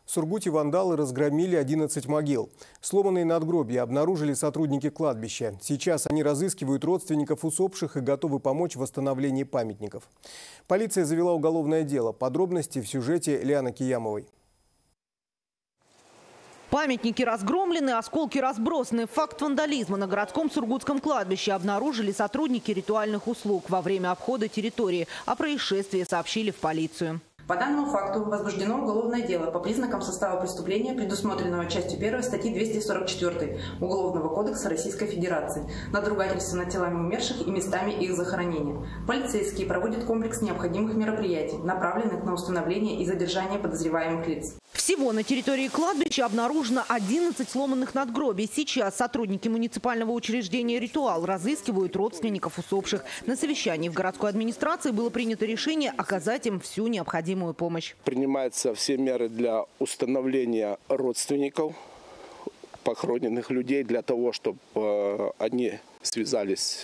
В Сургуте вандалы разгромили 11 могил. Сломанные надгробия обнаружили сотрудники кладбища. Сейчас они разыскивают родственников усопших и готовы помочь в восстановлении памятников. Полиция завела уголовное дело. Подробности в сюжете Лианы Киямовой. Памятники разгромлены, осколки разбросаны. Факт вандализма на городском сургутском кладбище обнаружили сотрудники ритуальных услуг во время обхода территории. О происшествии сообщили в полицию. По данному факту возбуждено уголовное дело по признакам состава преступления, предусмотренного частью 1 статьи 244 Уголовного кодекса Российской Федерации, надругательство над телами умерших и местами их захоронения. Полицейские проводят комплекс необходимых мероприятий, направленных на установление и задержание подозреваемых лиц. Всего на территории кладбища обнаружено 11 сломанных надгробий. Сейчас сотрудники муниципального учреждения «Ритуал» разыскивают родственников усопших. На совещании в городской администрации было принято решение оказать им всю необходимую помощь. Принимаются все меры для установления родственников похороненных людей, для того, чтобы они связались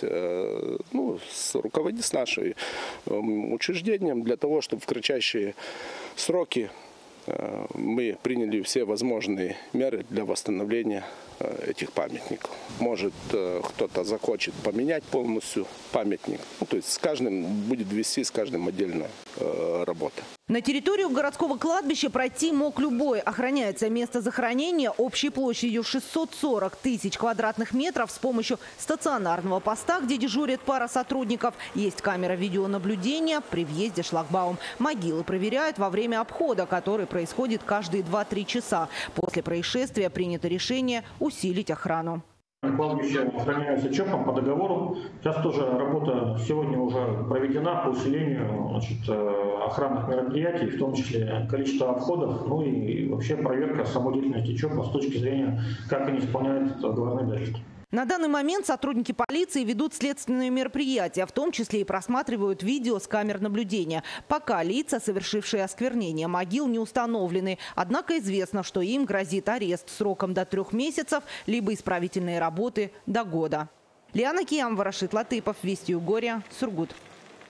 с нашим учреждением, для того, чтобы в кратчайшие сроки мы приняли все возможные меры для восстановления этих памятников. Может, кто-то захочет поменять полностью памятник. То есть с каждым будет вести, с каждым отдельная работа. На территорию городского кладбища пройти мог любой. Охраняется место захоронения общей площадью 640 тысяч квадратных метров с помощью стационарного поста, где дежурит пара сотрудников. Есть камера видеонаблюдения, при въезде шлагбаум. Могилы проверяют во время обхода, который происходит каждые 2-3 часа. После происшествия принято решение усилить охрану. Кладбище охраняется ЧОПом по договору. Сейчас тоже работа сегодня уже проведена по усилению охранных мероприятий, в том числе количество обходов, и вообще проверка самой деятельности ЧОПа с точки зрения, как они исполняют договорные обязательства. На данный момент сотрудники полиции ведут следственные мероприятия, в том числе и просматривают видео с камер наблюдения. Пока лица, совершившие осквернение могил, не установлены. Однако известно, что им грозит арест сроком до 3 месяцев, либо исправительные работы до года. Лиана Киямова, Рашид Латыпов, Вести Угорья, Сургут.